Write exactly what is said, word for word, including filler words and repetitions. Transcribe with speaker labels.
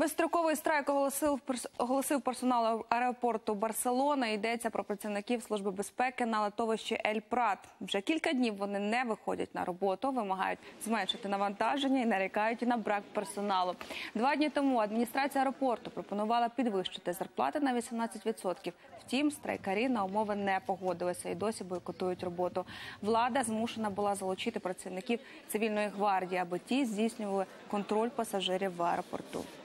Speaker 1: Безстроковий страйк оголосив, оголосив персонал аеропорту Барселона. Йдеться про працівників Служби безпеки на литовищі Ель-Прат. Вже кілька днів вони не виходять на роботу, вимагають зменшити навантаження і нарікають на брак персоналу. Два дні тому адміністрація аеропорту пропонувала підвищити зарплати на вісімнадцять відсотків. Втім, страйкарі на умови не погодилися і досі бойкотують роботу. Влада змушена була залучити працівників цивільної гвардії, аби ті здійснювали контроль пасажирів в аеропорту.